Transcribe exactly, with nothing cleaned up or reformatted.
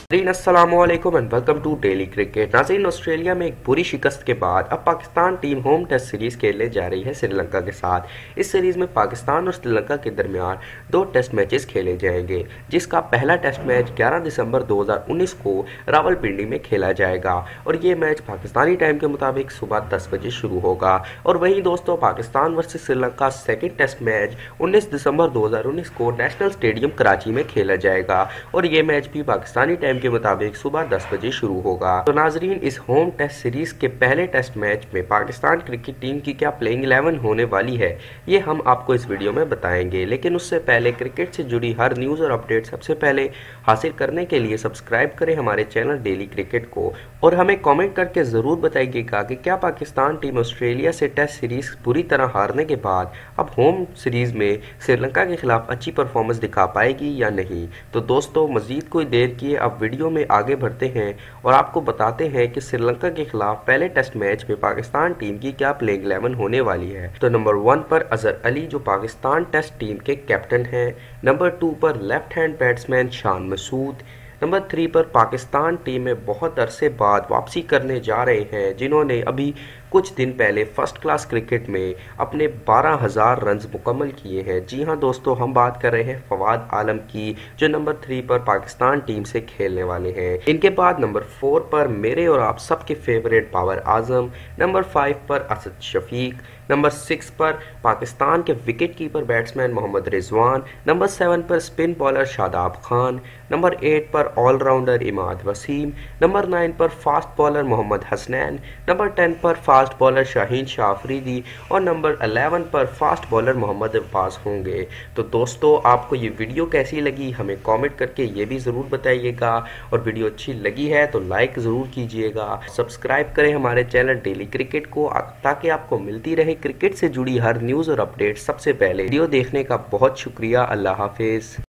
नाज़रीन अस्सलामुअलैकुम and welcome to daily cricket. नाज़रीन, ऑस्ट्रेलिया में एक बुरी शिकस्त के बाद अब Pakistan team home test series खेलने जा रही है श्रीलंका के साथ। इस सीरीज में पाकिस्तान और श्रीलंका के दरमियान दो टेस्ट मैचेस खेले जाएंगे, जिसका पहला टेस्ट मैच ग्यारह दिसंबर दो हज़ार उन्नीस को रावलपिंडी में खेला जाएगा और ये मैच पाकिस्तानी टाइम के मुताबिक सुबह दस बजे शुरू होगा। और वहीं दोस्तों, Pakistan versus Sri Lanka second test match उन्नीस दिसंबर दो हज़ार उन्नीस को नेशनल स्टेडियम कराची में खेला जाएगा और ये मैच भी पाकिस्तानी टाइम के मुताबिक सुबह दस बजे शुरू होगा। तो नाजरीन, इस होम टेस्ट सीरीज के पहले टेस्ट मैच में पाकिस्तान क्रिकेट टीम की क्या प्लेइंग इलेवन होने वाली है, ये हम आपको इस वीडियो में बताएंगे। लेकिन उससे पहले क्रिकेट से जुड़ी हर न्यूज़ और अपडेट सबसे पहले हासिल करने के लिए सब्सक्राइब करें हमारे चैनल डेली क्रिकेट को और हमें कॉमेंट करके ज़रूर बताइएगा कि क्या पाकिस्तान टीम ऑस्ट्रेलिया से टेस्ट सीरीज बुरी तरह हारने के बाद अब होम सीरीज में श्रीलंका के खिलाफ अच्छी परफॉर्मेंस दिखा पाएगी या नहीं। तो दोस्तों, मजीद कोई देर किए अब वीडियो में आगे बढ़ते हैं और आपको बताते हैं कि श्रीलंका के खिलाफ पहले टेस्ट मैच में पाकिस्तान टीम की क्या प्लेइंग इलेवन होने वाली है। तो नंबर वन पर अजहर अली, जो पाकिस्तान टेस्ट टीम के कैप्टन हैं। नंबर टू पर left hand batsman Shan Masood. Number three पर पाकिस्तान टीम में बहुत अरसे बाद वापसी करने जा रहे हैं, जिन्होंने अभी कुछ दिन पहले फर्स्ट क्लास क्रिकेट में अपने बारह हज़ार रन मुकम्मल किए हैं। जी हां दोस्तों, हम बात कर रहे हैं फवाद आलम की, जो नंबर थ्री पर पाकिस्तान टीम से खेलने वाले हैं। इनके बाद नंबर फोर पर मेरे और आप सबके favourite Babar Azam. Number five पर असद शफीक। नंबर सिक्स पर पाकिस्तान के wicket keeper batsman Mohammad Rizwan. Number seven पर spin bowler Shadab Khan. Number eight पर allrounder Imad Wasim. Number nine पर fast bowler Mohammad Hasnain. Number ten पर फास्ट बॉलर शाहीन शाह अफरीदी और नंबर इलेवन पर फास्ट बॉलर मोहम्मद अब्बास होंगे। तो दोस्तों, आपको ये वीडियो कैसी लगी हमें कमेंट करके ये भी ज़रूर बताइएगा और वीडियो अच्छी लगी है तो लाइक ज़रूर कीजिएगा। सब्सक्राइब करें हमारे चैनल डेली क्रिकेट को ताकि आपको मिलती रहे क्रिकेट से जुड़ी हर न्यूज़ और अपडेट सबसे पहले। वीडियो देखने का बहुत शुक्रिया। अल्लाह हाफिज़।